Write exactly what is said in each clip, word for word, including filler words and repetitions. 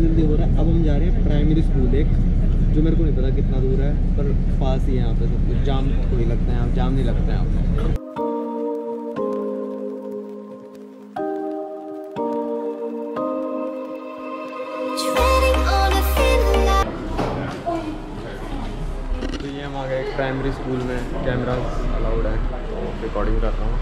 जल्दी हो रहा है। अब हम जा रहे हैं प्राइमरी स्कूल एक, जो मेरे को नहीं पता कितना दूर है, पर पास ही है यहाँ पे सब कुछ। जाम कोई लगता है यहाँ, जाम नहीं लगता है यहाँ पे। तो ये हम आ गए प्राइमरी स्कूल में, कैमरा अलाउड है, रिकॉर्डिंग कर रहा हूँ।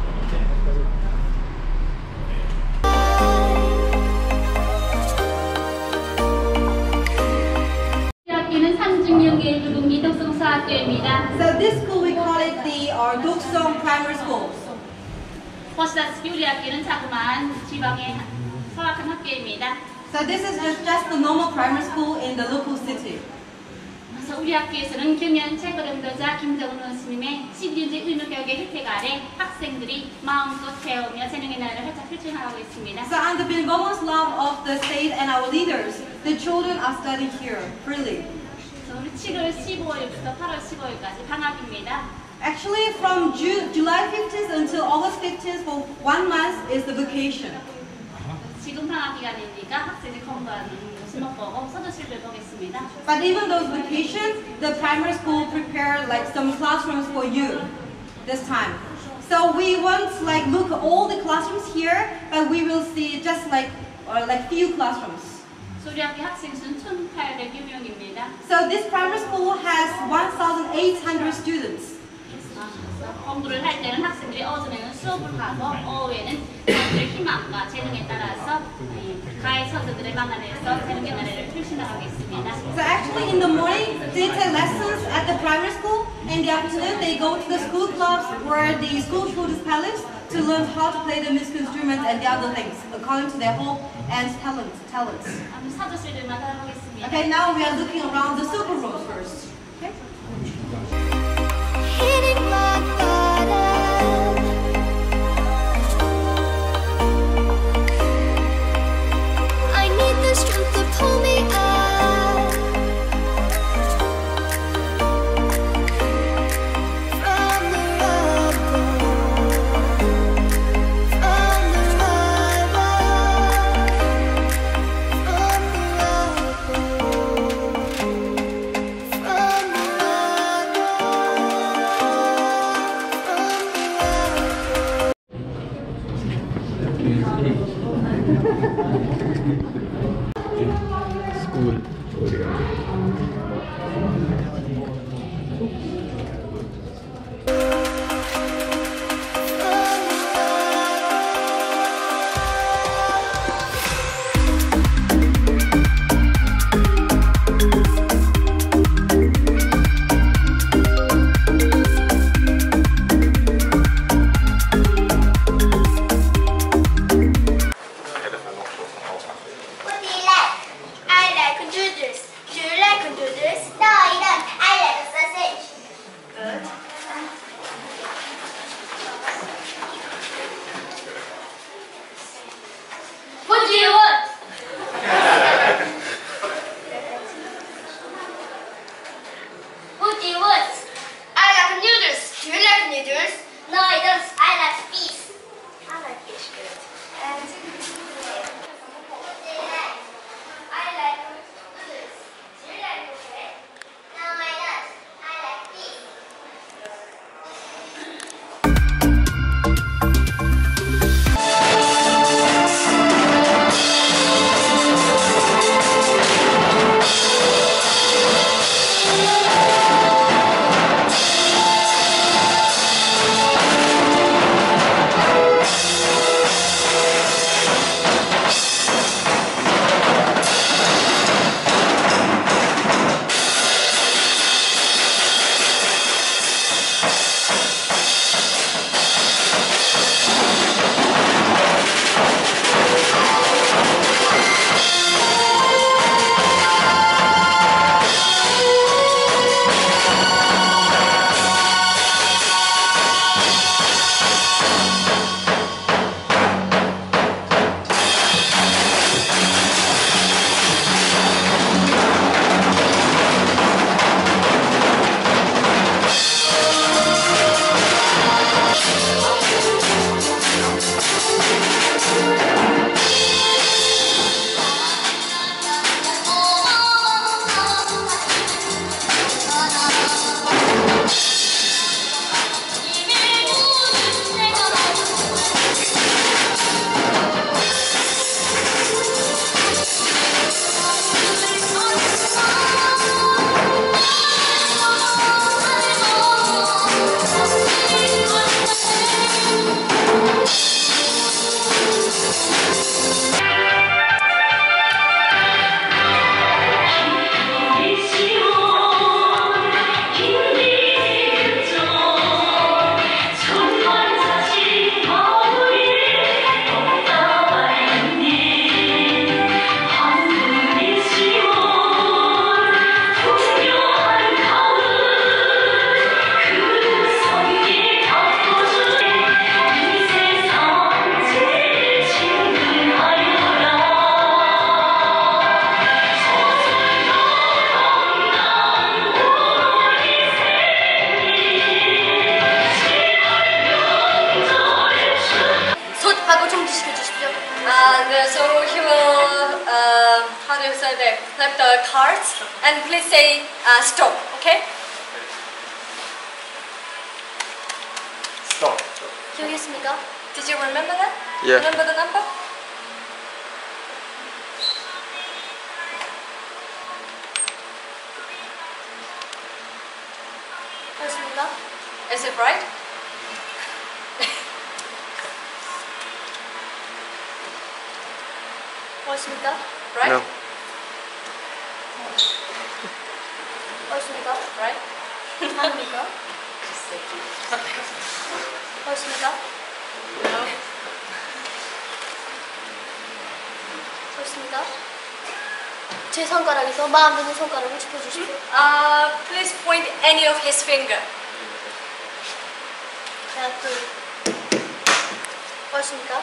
So this school we call it the or Duksong Primary School. So this is just just the normal primary school in the local city. 우리 학교에서는 경연 최고령도자 김정은 스님의 십이년제 의무교육의 혜택 아래 학생들이 마음껏 배우며 재능의 나라를 활짝 펼쳐나가고 있습니다. So under the enormous love of the state and our leaders, the children are studying here freely. 우리 칠월 십오일부터 팔월 십오일까지 방학입니다. Actually, from June, July fifteenth until August fifteenth for one month is the vacation. 지금 방학 기간이니까 학생들이 공부하는 모습 보고 서두실을 보겠습니다. But even those vacations, the primary school prepared like some classrooms for you this time. So we won't like look at all the classrooms here, but we will see just like or like few classrooms. 우리 학교 학생 수는 천팔백여 명입니다. So this primary school has one thousand eight hundred students. 공부를 할 때는 학생들이 오전에는 수업을 하고 오후에는 자기들의 희망과 재능에 따라서 가해 선수들을 만나내서 재능의 나래를 펼쳐나가겠습니다. So actually in the morning they take lessons at the primary school. In the afternoon they go to the school clubs where the school children's palace to learn how to play the music instruments and the other things according to their hope and talent, talents. Okay, now we are looking around the super rooms first. Okay? School. use uh, the flip the cards and please say uh, stop. Okay? Stop. 기억이 있습니까? Did you remember that? Yeah. Remember the number? 그렇습니까? Is it right? 그렇습니까? Right? No. 그렇습니까? Right? 아닙니까? 그렇습니까? No. 그렇습니까? 제 손가락에서 마음 드는 손가락을 짚어주십시오. Uh, please point any of his finger. 하나, 둘. 그렇습니까?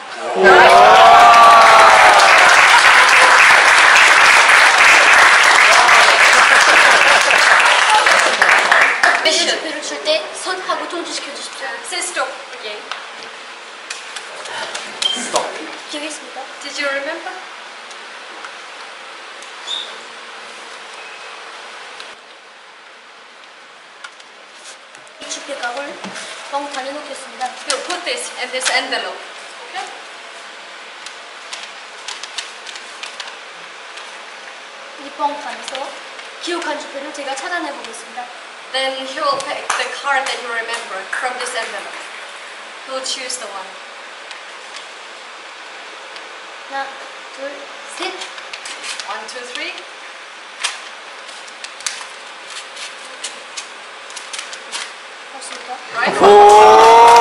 벨을 줄 때 손하고 동지시켜 주십시오. Say stop again. Stop. 기억이 있습니까? Did you remember? 이 주택각을 뻥탄에 놓겠습니다. You put this in this envelope. Okay? 이 뻥탄에서 기억한 주표를 제가 찾아내 보겠습니다. Then he will pick the card that you remember from this envelope. He will choose the one. 하나, 둘, 셋. One, two, three. 맞습니까? Right.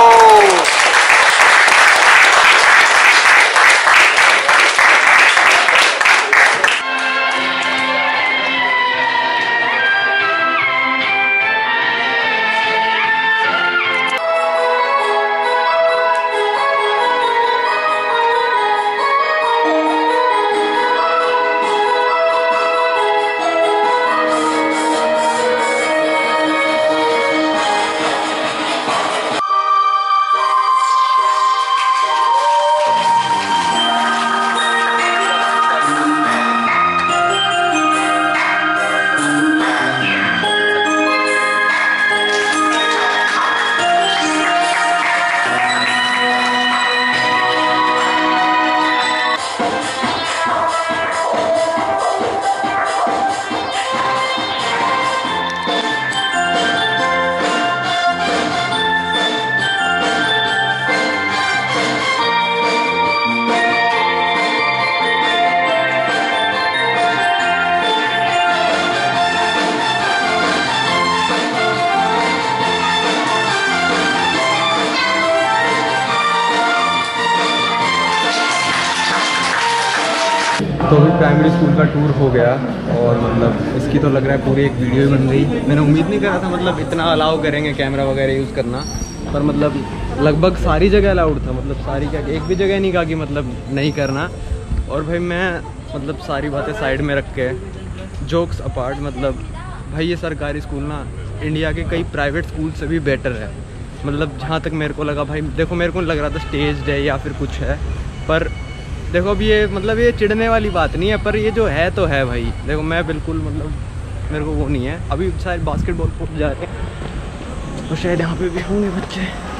तो अभी primary school का tour हो गया और मतलब इसकी तो लग रहा है पूरी एक वीडियो बन गई। मैंने उम्मीद नहीं करा था मतलब इतना अलाउ करेंगे कैमरा वगैरह यूज़ करना, पर मतलब लगभग सारी जगह अलाउड था। मतलब सारी क्या, एक भी जगह नहीं कहा कि मतलब नहीं करना। और भाई मैं मतलब सारी बातें साइड में रख के, जोक्स अपार्ट, मतलब भाई ये सरकारी स्कूल ना इंडिया के कई प्राइवेट स्कूल से भी बेटर है। मतलब जहाँ तक मेरे को लगा, भाई देखो मेरे को लग रहा था स्टेज्ड है या फिर कुछ है, पर देखो अब ये मतलब ये चिढ़ने वाली बात नहीं है, पर ये जो है तो है भाई। देखो मैं बिल्कुल मतलब मेरे को वो नहीं है। अभी शायद बास्केटबॉल कोर्ट जा रहे हैं तो शायद यहाँ पे भी होंगे बच्चे।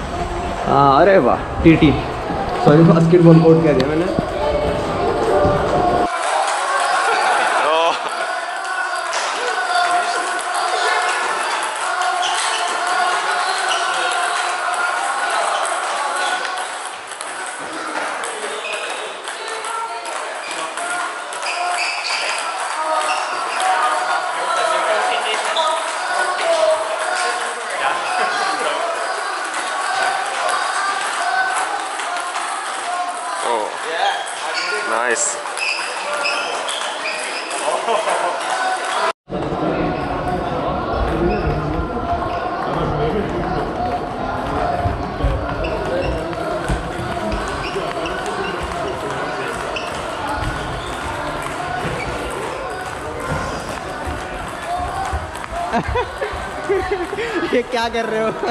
हाँ अरे वाह, टीटी सॉरी बास्केटबॉल कोर्ट कह दिया मैंने। Nice. ये क्या कर रहे हो?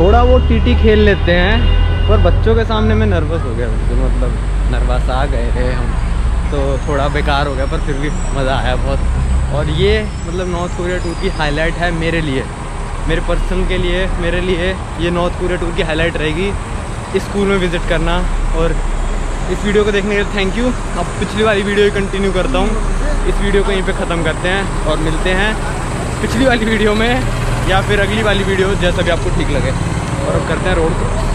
थोड़ा वो टीटी खेल लेते हैं, पर बच्चों के सामने मैं नर्वस हो गया, तो मतलब नर्वस आ गए थे हम, तो थोड़ा बेकार हो गया, पर फिर भी मज़ा आया बहुत। और ये मतलब नॉर्थ कोरिया टूर की हाईलाइट है मेरे लिए, मेरे पर्सन के लिए, मेरे लिए ये नॉर्थ कोरिया टूर की हाईलाइट रहेगी, इस स्कूल में विज़िट करना। और इस वीडियो को देखने के लिए थैंक यू। अब पिछली वाली वीडियो कंटिन्यू करता हूँ, इस वीडियो को यहीं पे ख़त्म करते हैं और मिलते हैं पिछली वाली वीडियो में या फिर अगली वाली वीडियो, जैसा भी आपको ठीक लगे। और अब करते हैं रोड क्रॉस।